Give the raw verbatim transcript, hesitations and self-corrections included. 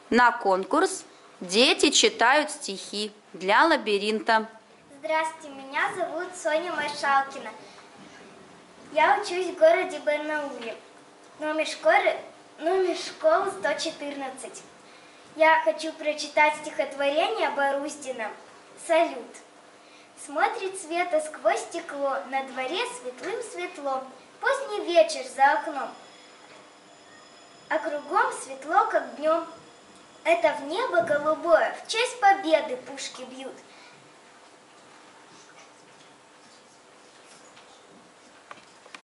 На конкурс дети читают стихи для лабиринта. Здравствуйте, меня зовут Соня Маршалкина. Я учусь в городе Барнауле. Номер школы, номер школы сто четырнадцать. Я хочу прочитать стихотворение Боруздина «Салют». Смотрит Света сквозь стекло, на дворе светлым светло, поздний вечер за окном, а кругом светло, как днем. Это в небо голубое, в честь победы пушки бьют.